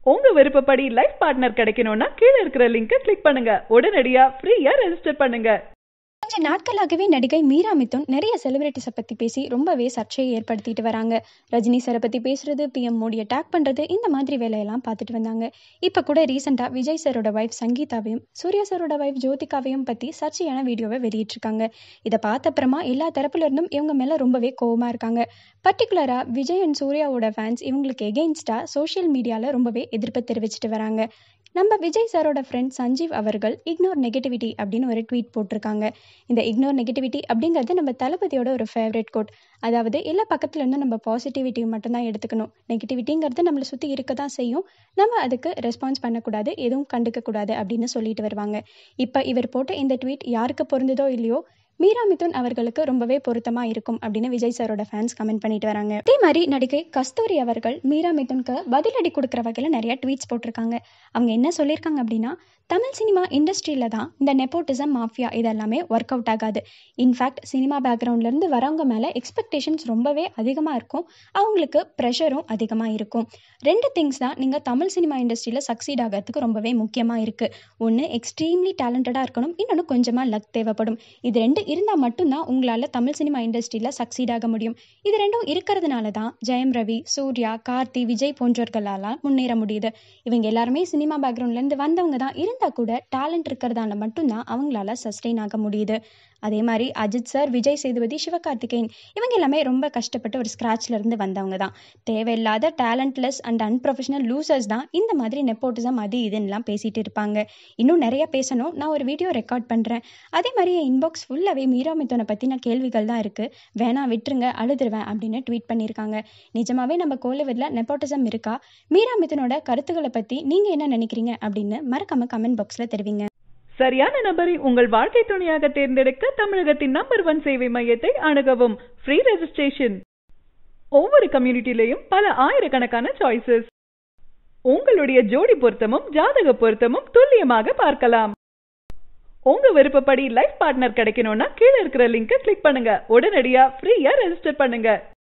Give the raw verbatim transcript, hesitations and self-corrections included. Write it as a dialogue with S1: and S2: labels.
S1: உங்க விருப்பப்படி life partner கிடைக்கணும்னா கீழ இருக்கிற லிங்கை கிளிக் பண்ணுங்க. உடனடியா ஃப்ரீயா ரெஜிஸ்டர் பண்ணுங்க.
S2: கொஞ்ச நாட்களாகவே நடிகை மீரா மிதுன் நிறைய செலிபிரிட்டிஸை பற்றி பேசி ரொம்பவே சர்ச்சையை ஏற்படுத்திட்டு வராங்க. ரஜினி சாரை பற்றி பேசுறது, பிஎம் மோடியை டேக் பண்ணுறது, இந்த மாதிரி வேலையெல்லாம் பார்த்துட்டு வந்தாங்க. இப்போ கூட ரீசெண்டாக விஜய் சாரோட வைஃப் சங்கீதாவையும் சூர்யா சாரோட வைஃப் ஜோதிகாவையும் பற்றி சர்ச்சையான வீடியோவை வெளியிட்டிருக்காங்க. இதை பார்த்த அப்புறமா எல்லா தரப்புல இருந்தும் இவங்க மேலே ரொம்பவே கோவமாக இருக்காங்க. பர்டிகுலராக விஜய் அண்ட் சூர்யாவோட ஃபேன்ஸ் இவங்களுக்கு எகெயின்ஸ்டாக சோஷியல் மீடியாவில் ரொம்பவே எதிர்ப்பு தெரிவிச்சிட்டு வராங்க. நம்ம விஜய் சாரோட ஃப்ரெண்ட் சஞ்சீவ் அவர்கள் இக்னோர் நெகட்டிவிட்டி அப்படின்னு ஒரு ட்வீட் போட்டிருக்காங்க. இந்த இக்னோர் நெகட்டிவிட்டி அப்படிங்கிறது நம்ம தளபதியோட ஒரு ஃபேவரட் கோட். அதாவது எல்லா பக்கத்துல இருந்தும் நம்ம பாசிட்டிவிட்டி மட்டும்தான் எடுத்துக்கணும். நெகட்டிவிட்டிங்கிறது நம்மளை சுற்றி இருக்க தான் செய்யும். நம்ம அதுக்கு ரெஸ்பான்ஸ் பண்ணக்கூடாது, எதுவும் கண்டுக்க கூடாது அப்படின்னு சொல்லிட்டு வருவாங்க. இப்போ இவர் போட்ட இந்த ட்வீட் யாருக்கு பொருந்ததோ இல்லையோ, மீரா மிதுன் அவர்களுக்கு ரொம்பவே பொருத்தமா இருக்கும் அப்படின்னு விஜய் சாரோட ஃபேன்ஸ் கமெண்ட் பண்ணிட்டு வராங்க. அதே மாதிரி நடிகை கஸ்தூரி அவர்கள் மீரா மிதுனுக்கு பதிலடி கொடுக்குற வகையில் நிறைய ட்வீட்ஸ் போட்டிருக்காங்க. அவங்க என்ன சொல்லியிருக்காங்க அப்படின்னா, தமிழ் சினிமா இண்டஸ்ட்ரியில தான் இந்த நெப்போட்டிசம், மாஃபியா இதெல்லாமே ஒர்க் அவுட் ஆகாது. இன்ஃபேக்ட் சினிமா பேக்ரவுண்ட்லேருந்து வரவங்க மேலே எக்ஸ்பெக்டேஷன்ஸ் ரொம்பவே அதிகமாக இருக்கும், அவங்களுக்கு ப்ரெஷரும் அதிகமாக இருக்கும். ரெண்டு திங்ஸ் தான் நீங்கள் தமிழ் சினிமா இண்டஸ்ட்ரியில் சக்சீட் ஆகிறதுக்கு ரொம்பவே முக்கியமாக இருக்குது. ஒன்று எக்ஸ்ட்ரீம்லி டேலண்டடாக இருக்கணும், இன்னொன்று கொஞ்சமாக லக் தேவைப்படும். இது ரெண்டு இருந்தால் மட்டும்தான் உங்களால் தமிழ் சினிமா இண்டஸ்ட்ரியில் சக்சீட் ஆக முடியும். இது ரெண்டும் இருக்கிறதுனால தான் ஜெயம் ரவி, சூர்யா, கார்த்தி, விஜய் போன்றவர்களால் முன்னேற முடியுது. இவங்க எல்லாருமே சினிமா பேக்ரவுண்ட்லேருந்து வந்தவங்க தான். இருந்தால் கூட டேலண்ட் இருக்கிறதால மட்டும்தான் அவங்களால சஸ்டெயின் ஆக முடியுது. அதே மாதிரி அஜித் சார், விஜய் சேதுபதி, சிவகார்த்திகேயன் இவங்க எல்லாமே ரொம்ப கஷ்டப்பட்டு ஒரு ஸ்க்ராட்ச்ல இருந்து வந்தவங்க தான். தேவையில்லாத டேலண்ட்லெஸ் அண்ட் அன்ப்ரொஃபஷனல் லூசர்ஸ் தான் இந்த மாதிரி நெப்போட்டிசம் அது இதுன்னெலாம் பேசிட்டு இருப்பாங்க. இன்னும் நிறைய பேசணும், நான் ஒரு வீடியோ ரெக்கார்ட் பண்ணுறேன். அதே மாதிரி என் இன்பாக்ஸ் ஃபுல்லாகவே மீரா மிதுனை பற்றின கேள்விகள் தான் இருக்குது, வேணா விட்டுருங்க, அழுதுருவேன் அப்படின்னு ட்வீட் பண்ணியிருக்காங்க. நிஜமாவே நம்ம கோலிவுட்ல நெப்போட்டிசம் இருக்கா? மீரா மிதுனோட கருத்துக்களை பற்றி நீங்கள் என்ன நினைக்கிறீங்க அப்படின்னு மறக்காம கமெண்ட் பாக்ஸில் தெரிவிங்க.
S1: சரியான நபரை உங்கள் வாழ்க்கை துணையாக தேர்ந்தெடுக்க தமிழகத்தின் நம்பர் ஒன் சேவை மையத்தை அணுகவும். Free registration. ஒவ்வொரு கம்யூனிட்டிலையும் பல ஆயிரக்கணக்கான சாய்ஸஸ். உங்களுடைய ஜோடி பொருத்தமும் ஜாதக பொருத்தமும் துல்லியமாக பார்க்கலாம். உங்க விருப்பப்படி லைஃப் பார்ட்னர் கிடைக்கணும்னா கீழ இருக்கிற லிங்கை கிளிக் பண்ணுங்க. உடனடியா ஃப்ரீயா ரெஜிஸ்டர் பண்ணுங்க.